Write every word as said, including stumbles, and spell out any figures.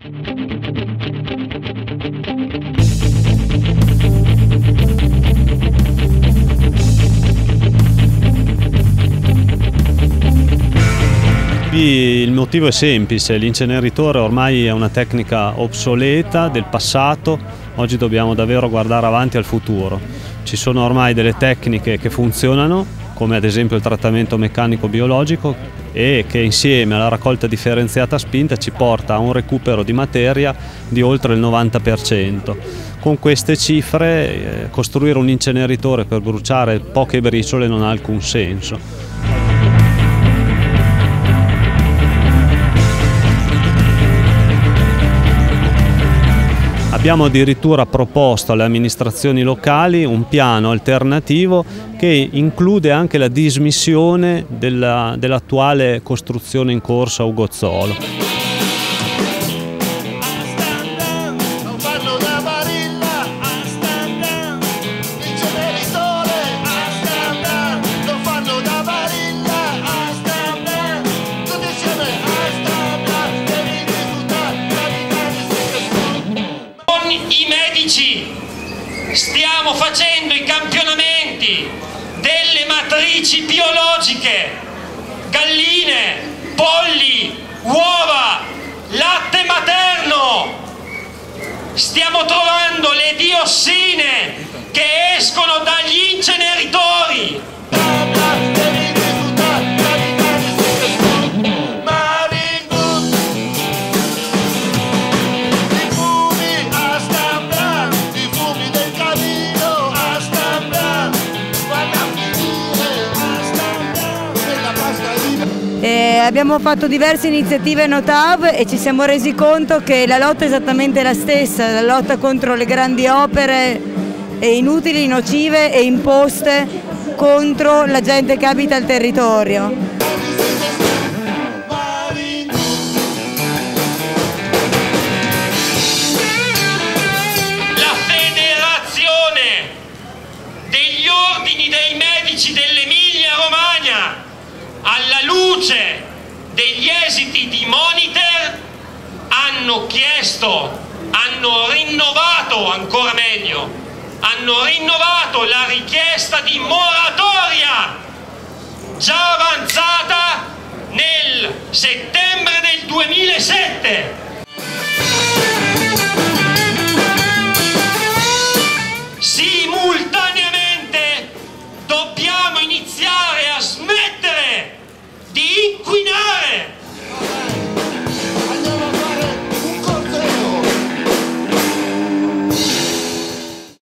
Il motivo è semplice: l'inceneritore ormai è una tecnica obsoleta del passato, oggi dobbiamo davvero guardare avanti al futuro. Ci sono ormai delle tecniche che funzionano, come ad esempio il trattamento meccanico biologico, e che insieme alla raccolta differenziata a spinta ci porta a un recupero di materia di oltre il novanta per cento. Con queste cifre eh, costruire un inceneritore per bruciare poche briciole non ha alcun senso. Abbiamo addirittura proposto alle amministrazioni locali un piano alternativo che include anche la dismissione della, dell'attuale costruzione in corso a Ugozzolo. I medici stiamo facendo i campionamenti delle matrici biologiche, galline, polli, uova, latte materno. Stiamo trovando le diossine che escono dagli inceneritori. Eh, abbiamo fatto diverse iniziative No T A V e ci siamo resi conto che la lotta è esattamente la stessa, la lotta contro le grandi opere inutili, nocive e imposte contro la gente che abita il territorio. La Federazione degli Ordini dei Medici dell'Emilia Romagna, alla luce degli esiti di Monitor, hanno chiesto, hanno rinnovato, ancora meglio, hanno rinnovato la richiesta di moratoria già avanzata nel settembre del duemilasette.